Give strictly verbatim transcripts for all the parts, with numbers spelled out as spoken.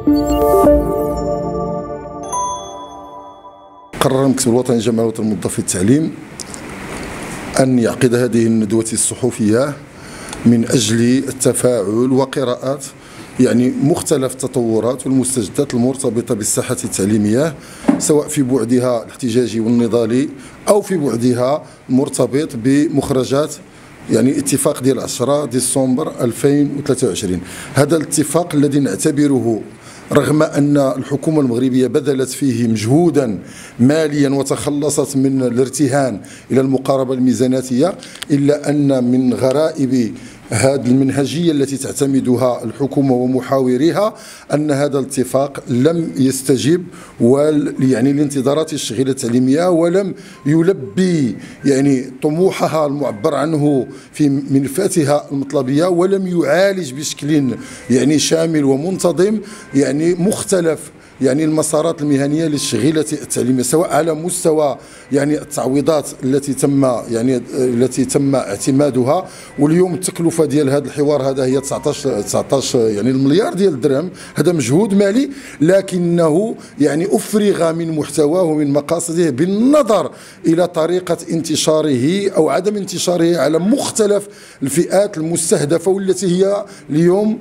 قرر المكتب الوطني للجمعية الوطنية للموظفين التعليم أن يعقد هذه الندوة الصحفية من أجل التفاعل وقراءة يعني مختلف التطورات والمستجدات المرتبطة بالساحة التعليمية، سواء في بعدها الاحتجاجي والنضالي أو في بعدها المرتبط بمخرجات يعني اتفاق ديال عشرة ديسمبر ألفين وثلاثة وعشرين. هذا الاتفاق الذي نعتبره رغم أن الحكومة المغربية بذلت فيه مجهودا ماليا وتخلصت من الارتهان إلى المقاربة الميزاناتية، إلا أن من غرائب هذه المنهجية التي تعتمدها الحكومة ومحاوريها أن هذا الاتفاق لم يستجب يعني لانتظارات الشغيلة التعليمية، ولم يلبي يعني طموحها المعبر عنه في ملفاتها المطلبية، ولم يعالج بشكل يعني شامل ومنتظم يعني مختلف يعني المسارات المهنيه للشغيله التعليميه، سواء على مستوى يعني التعويضات التي تم يعني التي تم اعتمادها. واليوم التكلفه ديال هذا الحوار هذا هي تسعطاش تسعطاش يعني المليار ديال الدرهم. هذا مجهود مالي لكنه يعني افرغ من محتواه ومن مقاصده بالنظر الى طريقه انتشاره او عدم انتشاره على مختلف الفئات المستهدفه والتي هي اليوم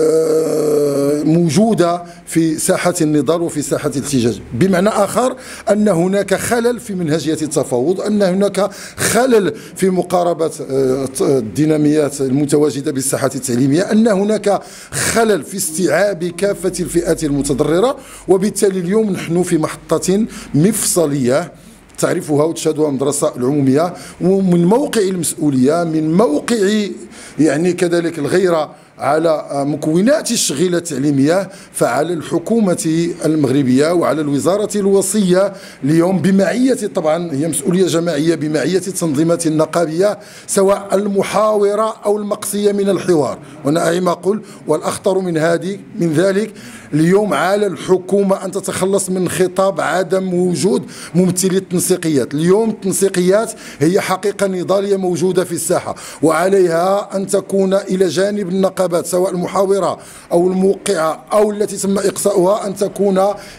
موجوده في ساحه النظام وفي ساحة الاحتجاج. بمعنى آخر أن هناك خلل في منهجية التفاوض، أن هناك خلل في مقاربة الديناميات المتواجدة بالساحة التعليمية، أن هناك خلل في استيعاب كافة الفئات المتضررة. وبالتالي اليوم نحن في محطة مفصلية تعرفها وتشهدها المدرسة العمومية، ومن موقع المسؤولية، من موقع يعني كذلك الغيرة على مكونات الشغيلة التعليمية، فعلى الحكومة المغربية وعلى الوزارة الوصية اليوم بمعية، طبعا هي مسؤولية جماعية بمعية التنظيمات النقابية سواء المحاورة أو المقصية من الحوار. وأنا أعي ما أقول، والأخطر من هذه من ذلك اليوم على الحكومة أن تتخلص من خطاب عدم وجود ممثلي التنسيقيات. اليوم التنسيقيات هي حقيقة نضالية موجودة في الساحة، وعليها أن تكون إلى جانب النقابات سواء المحاورة أو الموقعة أو التي تم إقصاؤها، أن تكون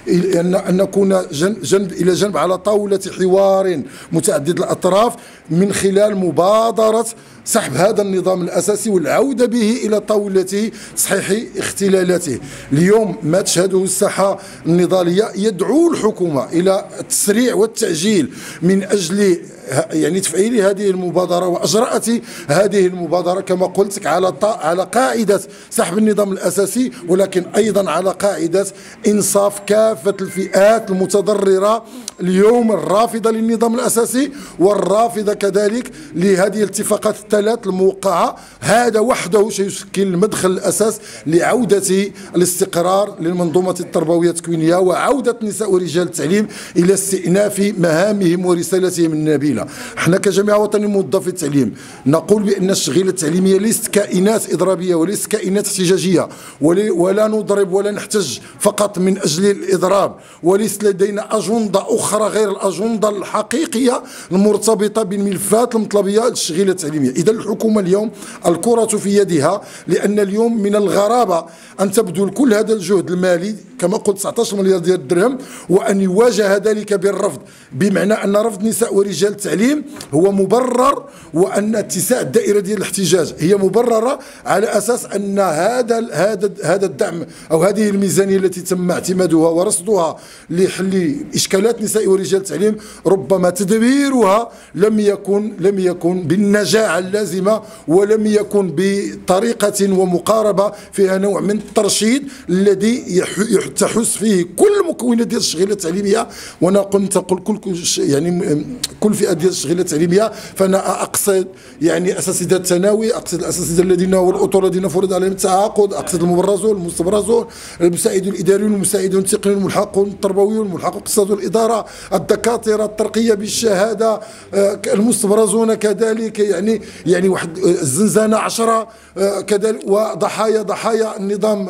أن نكون جنب إلى جنب على طاولة حوار متعدد الأطراف من خلال مبادرة سحب هذا النظام الأساسي والعودة به إلى طاولة تصحيح اختلالاته. اليوم ما تشهده الساحة النضالية يدعو الحكومة إلى التسريع والتعجيل من أجل يعني تفعيل هذه المبادرة وأجرأت هذه المبادرة كما قلت على على قاعدة سحب النظام الأساسي، ولكن أيضا على قاعدة إنصاف كافة الفئات المتضررة اليوم الرافضة للنظام الأساسي والرافضة كذلك لهذه الاتفاقات الثلاث الموقعة. هذا وحده سيشكل المدخل الأساس لعودة الاستقرار للمنظومة التربوية التكوينية وعودة نساء ورجال التعليم إلى استئناف مهامهم ورسالتهم النبيلة. احنا كجمعية وطنية للموظفين التعليم نقول بأن الشغيلة التعليمية ليست كائنات إضرابية وليست كائنات احتجاجية، ولا نضرب ولا نحتج فقط من أجل الإضراب، وليس لدينا أجندة أخرى غير الأجندة الحقيقية المرتبطة بالملفات المطلبية للشغيلة التعليمية. إذا الحكومة اليوم الكرة في يدها، لأن اليوم من الغرابة أن تبذل كل هذا الجهد المالي كما قلت تسعطاش مليار ديال الدرهم وأن يواجه ذلك بالرفض، بمعنى أن رفض نساء ورجال التعليم هو مبرر، وأن اتساع الدائرة ديال الاحتجاج هي مبررة على أساس أن هذا هذا هذا الدعم أو هذه الميزانية التي تم اعتمادها ورصدها لحل إشكالات نساء ورجال التعليم ربما تدبيرها لم يكن لم يكن بالنجاعة اللازمة، ولم يكن بطريقة ومقاربة فيها نوع من الترشيد الذي تحس فيه كل مكونات ديال الشغيلة التعليمية. وانا كنت اقول كل يعني كل فئه ديال الشغيلة التعليمية، فانا اقصد يعني اساتذه الثانوي، اقصد الاساتذه الذين والاطر الذين فرض عليهم التعاقد، اقصد المبرزون المستبرزون المساعدون الاداريون المساعدون التقنيون الملحقون التربويون الملحقون اقتصاد الاداره، الدكاتره الترقيه بالشهاده المستبرزون كذلك، يعني يعني واحد الزنزانه عشرة كذلك، وضحايا ضحايا النظام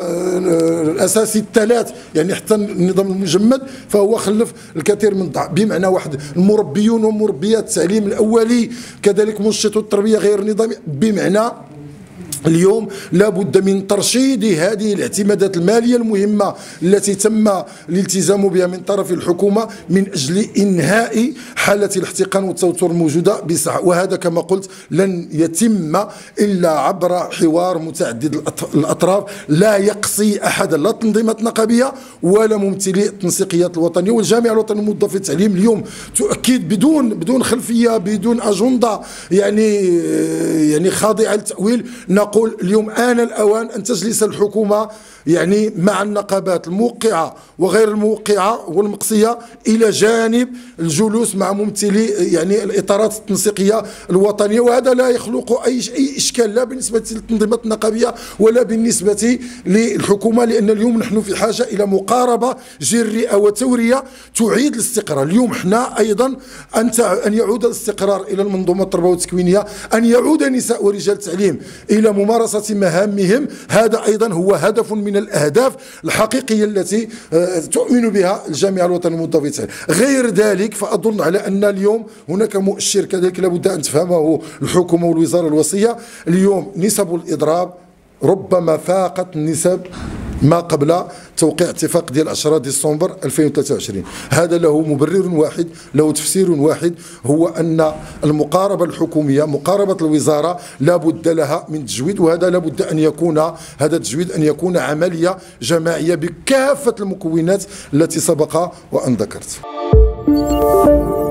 الاساسي الثلاث يعني حتى النظام المجمد فهو خلف الكثير من الضحايا. بمعنى واحد المربيون ومربيات التعليم الاولي كذلك منشطو التربيه غير النظاميه، بمعنى اليوم لابد من ترشيد هذه الاعتمادات المالية المهمة التي تم الالتزام بها من طرف الحكومة من أجل إنهاء حالة الاحتقان والتوتر الموجودة بسرعة، وهذا كما قلت لن يتم إلا عبر حوار متعدد الأطراف لا يقصي أحدا، لا تنظيمات نقابية ولا ممثلي التنسيقيات الوطنية. والجامعة الوطنية لموظفي التعليم اليوم تؤكد بدون بدون خلفية بدون أجندة يعني يعني خاضعة للتأويل، نقول اليوم آن الأوان أن تجلس الحكومة يعني مع النقابات الموقعة وغير الموقعة والمقصية إلى جانب الجلوس مع ممثلي يعني الإطارات التنسيقية الوطنية، وهذا لا يخلق أي أي إشكال لا بالنسبة للتنظيمات النقابية ولا بالنسبة للحكومة، لأن اليوم نحن في حاجة إلى مقاربة جريئة وتورية تعيد الاستقرار. اليوم احنا أيضا أن أن يعود الاستقرار إلى المنظومة التربوية والتكوينية، أن يعود نساء ورجال التعليم إلى ممارسة مهامهم، هذا أيضا هو هدف من الأهداف الحقيقية التي تؤمن بها الجامعة الوطنية لموظفي التعليم. غير ذلك فأظن على أن اليوم هناك مؤشر كذلك لابد أن تفهمه الحكومة والوزارة الوصية. اليوم نسب الإضراب ربما فاقت نسب ما قبل توقيع اتفاق ديال عشرة ديسمبر ألفين وثلاثة وعشرين. هذا له مبرر واحد، له تفسير واحد، هو أن المقاربة الحكومية مقاربة الوزارة لا بد لها من تجويد، وهذا لا بد أن يكون هذا التجويد أن يكون عملية جماعية بكافة المكونات التي سبق وأن ذكرت.